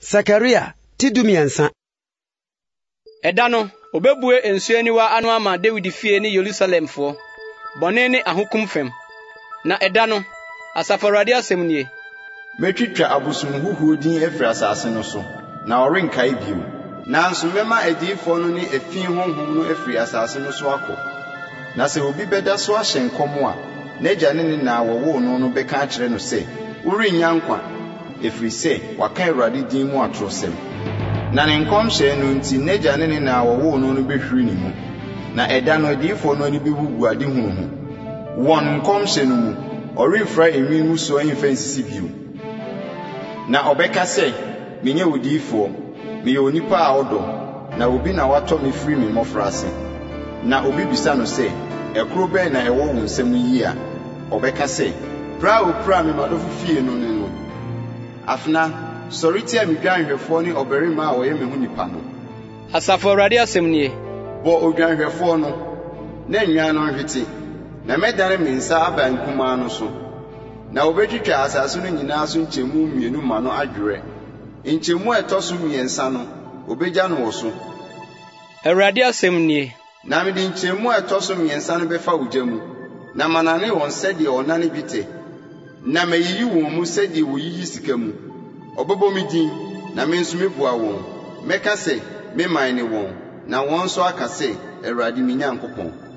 Sakaria tidumiansa. Edano obebue ensuaniwa anu ama David fie ni Jerusalem fo. Bone ne ahokum fem. Na edano asafarade asemnie. Metwitwa abusum huhuo din efri asase no so. Na orenkai bio. Nanso mema adifo no ne efin honhom no efri asase no so akọ. Na se obi beda so ahye nkomo a, n'agya ne na wowo no beka akire no se, urinya nkwa efri se waka Awurade din mu atrosem. Na ne nkomhye no nti n'agya ne na wowo no behwiri ne mu. Na eda no adifo no ani bebubu ade hunu. Won nkomhye no mu, orifra enwi mu so ahimfa nsisi bio. Na obeka se, menye odifo, me onipa a odo, na obi na wato me free me mofrase. Na obi bisa no se, ekro be na ewo wo nsem yi a, obeka se, pra opra me madofo fie no no. Afna, soriti a medwanhwefo ne oberima a oye me hu nipa no. Asafarade asemnie. Bo odwanhwefo no, na nwa no hwete. Na medane me nsa aba nkuma no so. Na obetwitwa asase no nyina so nchemu mienu ma no adwere. Nchemu etoso miensa no, obegya no wo so. Awurade asemnie. Na me di nchemu etoso miensa no befa ogyamu. Na manane won sede onane bite. Na meyiyi won mu sede wo yiyi sika mu. Obebo mi din, na me nso mebua won. Meka se, me man ne won. Na won so aka se, Awurade mi Nyankopɔn.